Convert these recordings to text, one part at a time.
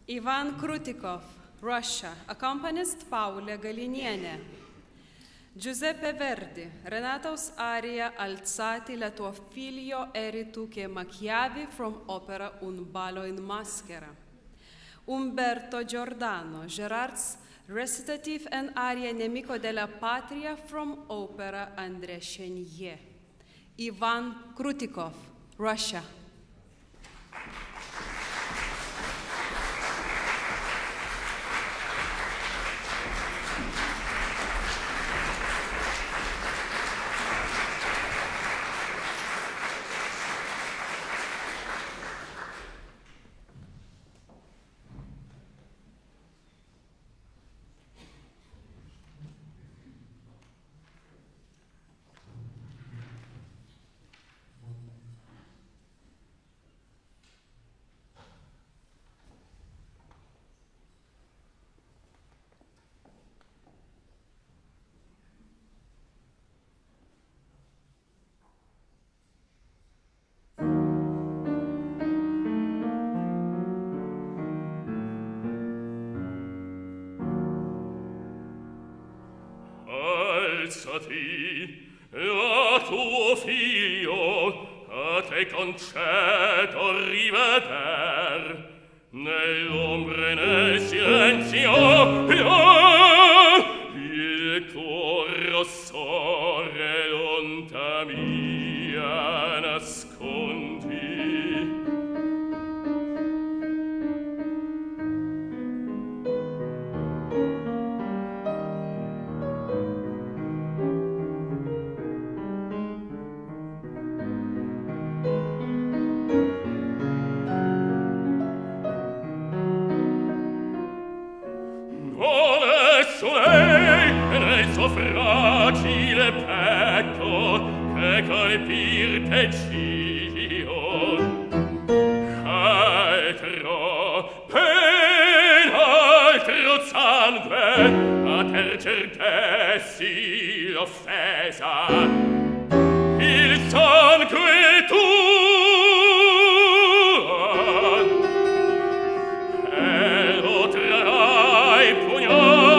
Ivan Krutikov, Russia, accompanies Paulė Galinienė. Giuseppe Verdi, Renata's aria Alzati la tua figlio eri tu che macchiavi from opera Un ballo in maschera. Umberto Giordano, Gerard's recitative and aria Nemico della Patria from opera André Chenier. Ivan Krutikov, Russia. Alzati, a tuo figlio, a te concedo riveder, nell'ombre e nel silenzio, il tuo rossore l'onta mia nascondi. Fragile petto che colpir te cio altro ben altro sangue a tercer dessi l'offesa il sangue tuo e lo trarai pugnale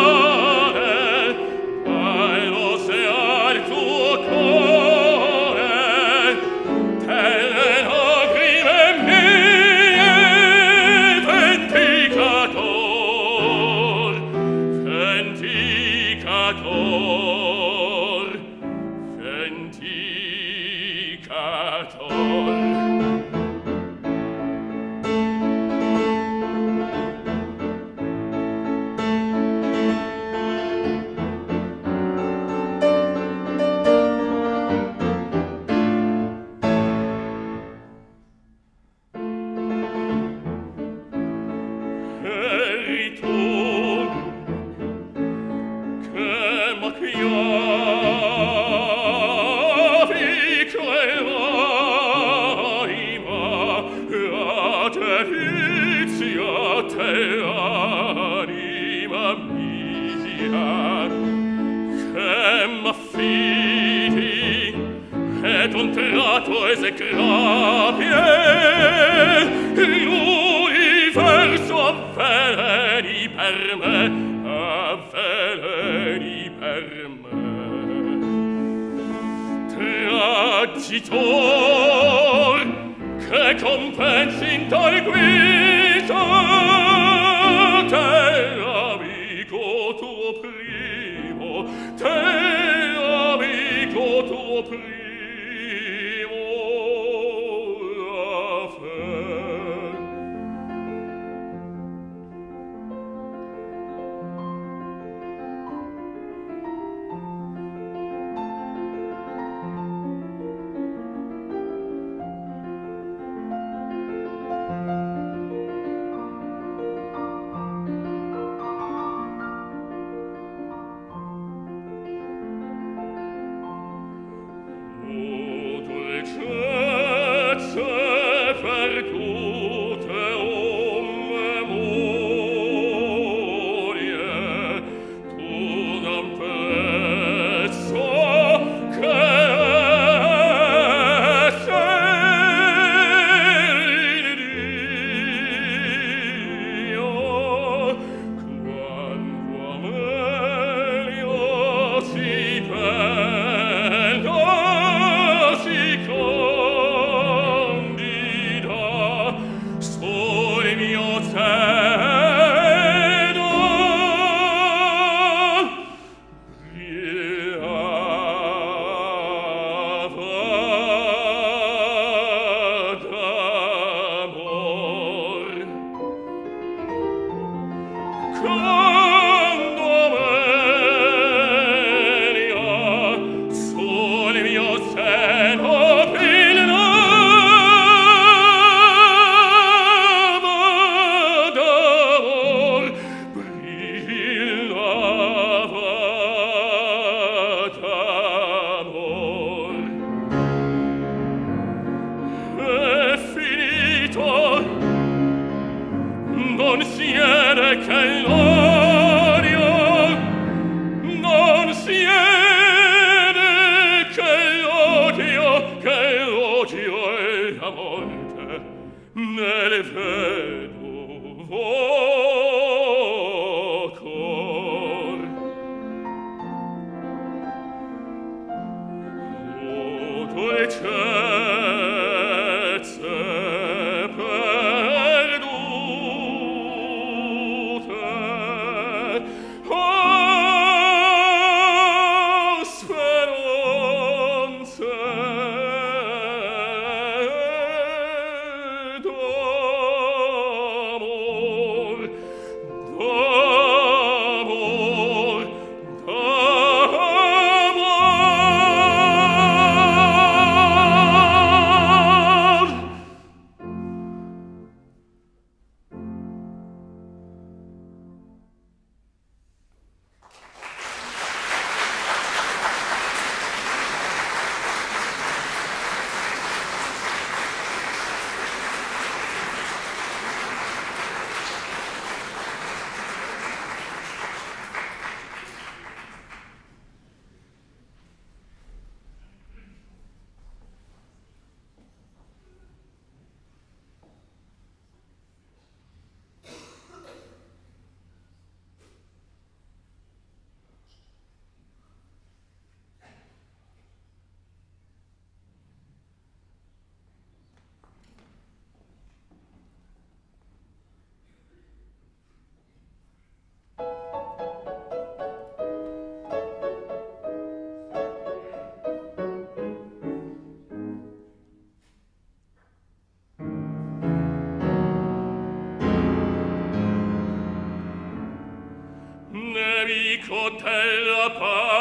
Nemico della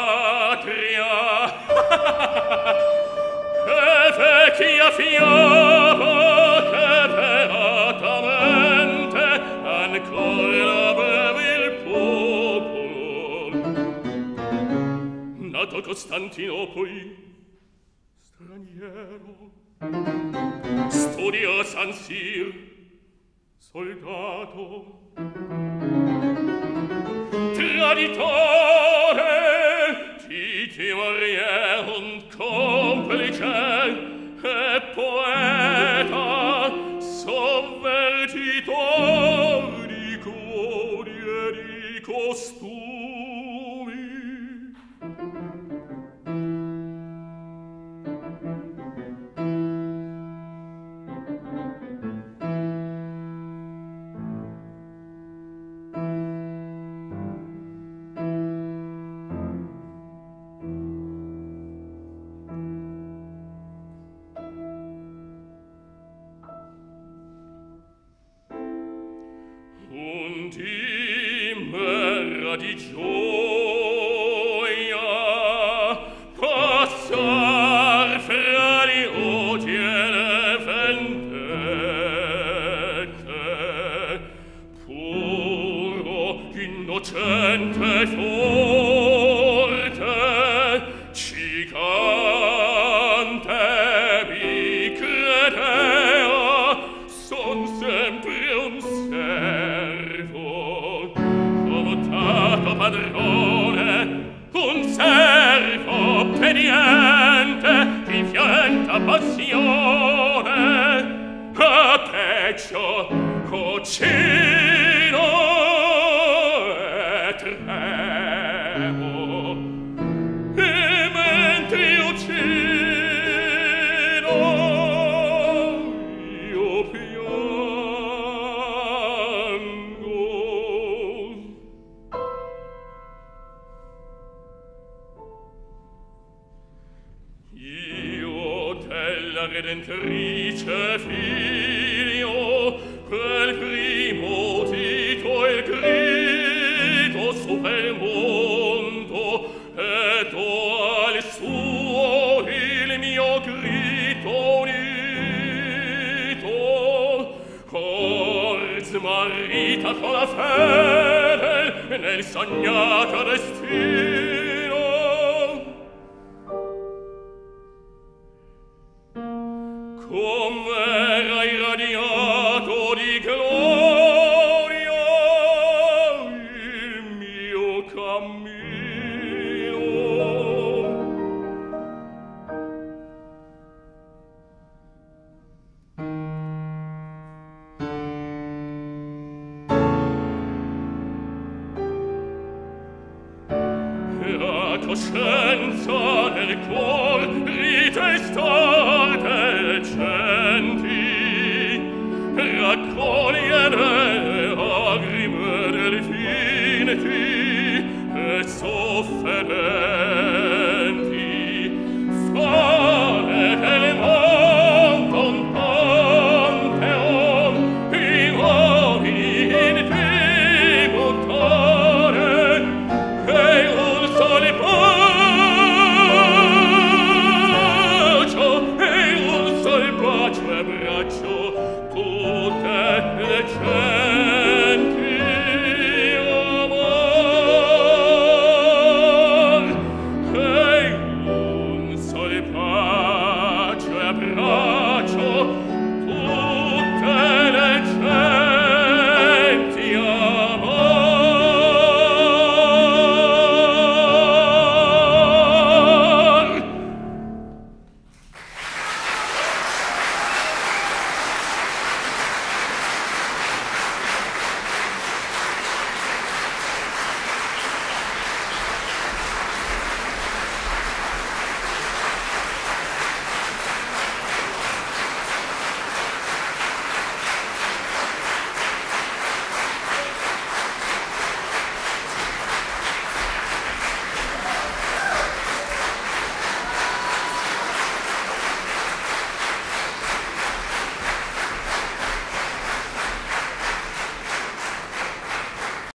patria, che vecchia fiaba che beatamente ancora beve il popolo. Nato a Costantinopoli, straniero, studia a San Sir, soldato, traditore, titulaire und complice e poeta, sovvertitor di codi e di costumi. Und immer di gioia passar fra di odiere vendette, puro, innocente, forte, cicante, mi credea, son sempre un servo, comodato padrone, un servo obbediente, di violenta passione, a peggio cocino e tremo, e mentre io uccido, io piango. Io della Redentrice figlio, quel primo Tito il Grigio, vita con la fede nel sognato destino. Com'era irradiato di gloria il mio cammino. La coscienza nel cuor ritesta